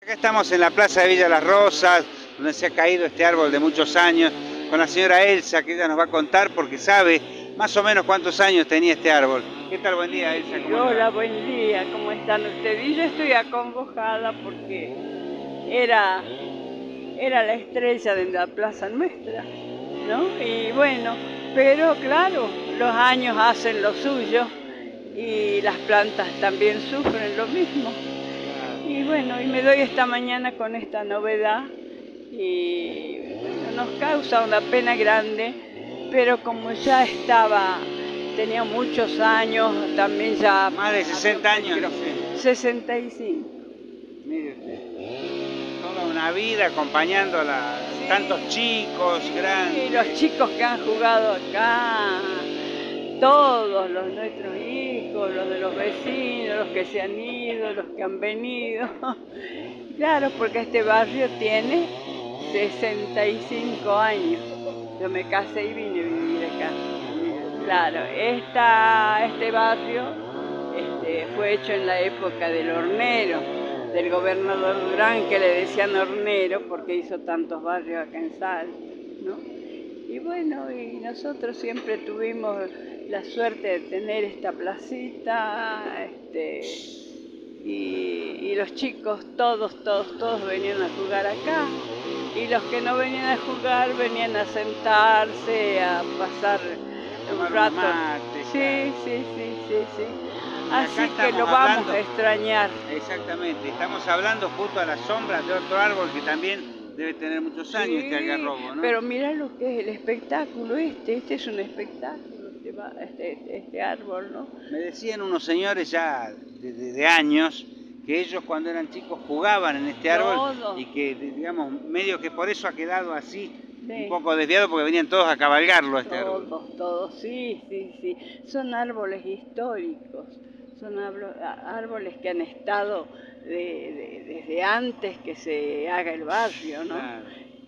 Acá estamos en la Plaza de Villa Las Rosas, donde se ha caído este árbol de muchos años, con la señora Elsa, que ella nos va a contar porque sabe más o menos cuántos años tenía este árbol. ¿Qué tal? Buen día, Elsa. Hola, buen día, ¿cómo están ustedes? Y yo estoy acongojada porque era la estrella de la plaza nuestra, ¿no? Y bueno, pero claro, los años hacen lo suyo y las plantas también sufren lo mismo. Y bueno, y me doy esta mañana con esta novedad y bueno, nos causa una pena grande, pero como ya tenía muchos años, también ya... Más de 60 años, no sé. 65. Mire usted, toda una vida acompañando a tantos chicos, grandes. Y los chicos que han jugado acá, todos los nuestros hijos, los de los vecinos, los que se han ido, los que han venido. Claro, porque este barrio tiene 65 años. Yo me casé y vine a vivir acá. Claro, este barrio fue hecho en la época del hornero, del gobernador Durán, que le decían hornero porque hizo tantos barrios acá en Salta, ¿no? Y bueno, y nosotros siempre tuvimos la suerte de tener esta placita, y los chicos todos venían a jugar acá, y los que no venían a jugar venían a sentarse, a pasar un rato. Sí. Así que lo vamos a extrañar. Exactamente, estamos hablando justo a la sombra de otro árbol que también debe tener muchos años, este algarrobo, ¿no? Pero mira lo que es el espectáculo este es un espectáculo, este árbol, ¿no? Me decían unos señores ya de años que ellos cuando eran chicos jugaban en este árbol y que, digamos, medio que por eso ha quedado así, un poco desviado, porque venían todos a cabalgarlo este árbol. Todos, sí. Son árboles históricos, son árboles que han estado desde antes que se haga el barrio, ¿no? Claro.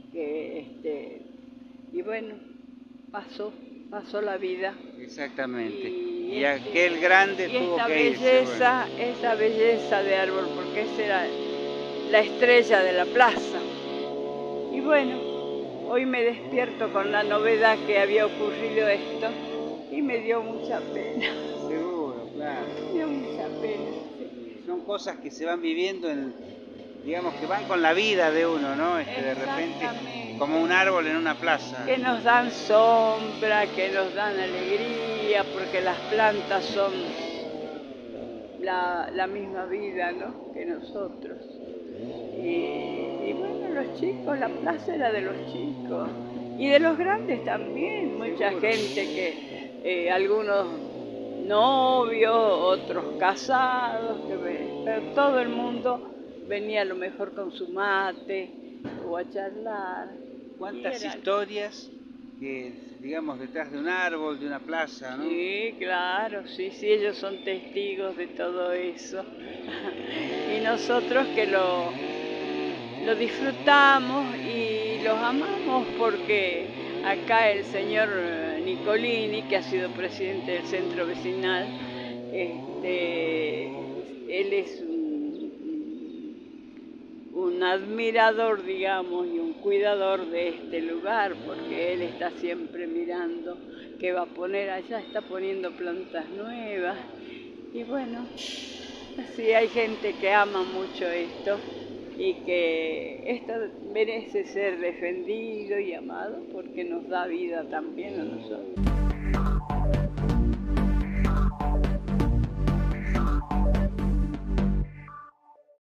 Y bueno, pasó la vida. Exactamente. Y aquel grande tuvo que irse. Esa belleza de árbol, porque esa era la estrella de la plaza. Y bueno, hoy me despierto con la novedad que había ocurrido esto y me dio mucha pena. Seguro, claro. Me dio mucha pena. Sí. Son cosas que se van viviendo, digamos, que van con la vida de uno, ¿no? De repente, como un árbol en una plaza. Que nos dan sombra, que nos dan alegría, porque las plantas son la misma vida, ¿no?, que nosotros. Y bueno, los chicos, la plaza era de los chicos y de los grandes también, mucha gente que algunos novios, otros casados, pero todo el mundo venía a lo mejor con su mate o a charlar. ¿Cuántas historias que, digamos, detrás de un árbol, de una plaza, ¿no? Sí, claro, sí, ellos son testigos de todo eso. Y nosotros que lo disfrutamos y los amamos, porque acá el señor Nicolini, que ha sido presidente del centro vecinal, él es un admirador, digamos, y un cuidador de este lugar, porque él está siempre mirando qué va a poner allá, está poniendo plantas nuevas. Y bueno, así hay gente que ama mucho esto y que esto merece ser defendido y amado porque nos da vida también a nosotros.